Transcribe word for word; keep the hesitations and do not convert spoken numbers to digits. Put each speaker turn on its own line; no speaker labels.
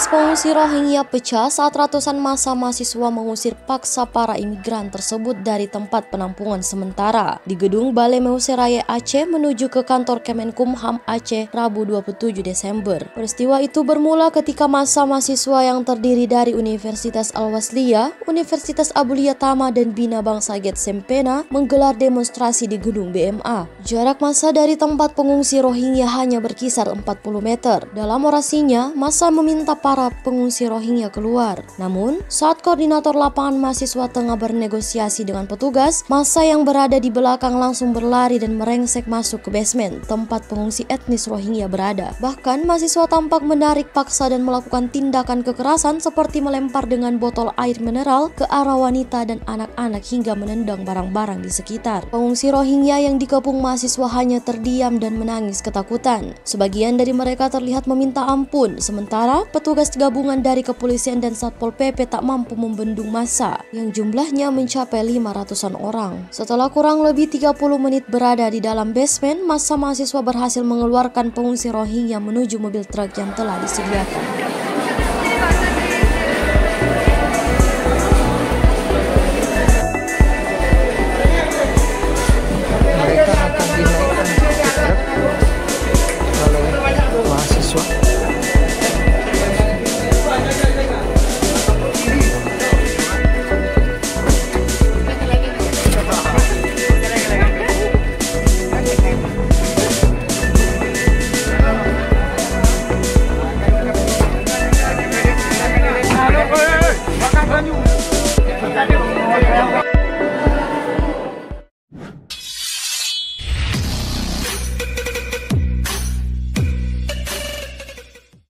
Tangis pengungsi Rohingya pecah saat ratusan massa mahasiswa mengusir paksa para imigran tersebut dari tempat penampungan sementara di gedung Balai Meuseraya Aceh menuju ke kantor Kemenkumham Aceh Rabu dua puluh tujuh Desember. Peristiwa itu bermula ketika massa mahasiswa yang terdiri dari Universitas Al-Wasliyah, Universitas Abulia Tama dan Bina Bangsa Getsempena menggelar demonstrasi di gedung B M A. Jarak massa dari tempat pengungsi Rohingya hanya berkisar empat puluh meter. Dalam orasinya, massa meminta para pengungsi Rohingya keluar. Namun, saat koordinator lapangan mahasiswa tengah bernegosiasi dengan petugas, massa yang berada di belakang langsung berlari dan merengsek masuk ke basement tempat pengungsi etnis Rohingya berada. Bahkan, mahasiswa tampak menarik paksa dan melakukan tindakan kekerasan seperti melempar dengan botol air mineral ke arah wanita dan anak-anak hingga menendang barang-barang di sekitar. Pengungsi Rohingya yang dikepung mahasiswa hanya terdiam dan menangis ketakutan. Sebagian dari mereka terlihat meminta ampun, sementara petugas gabungan dari kepolisian dan Satpol P P tak mampu membendung massa yang jumlahnya mencapai lima ratusan orang. Setelah kurang lebih tiga puluh menit berada di dalam basement, massa mahasiswa berhasil mengeluarkan pengungsi Rohingya menuju mobil truk yang telah disediakan.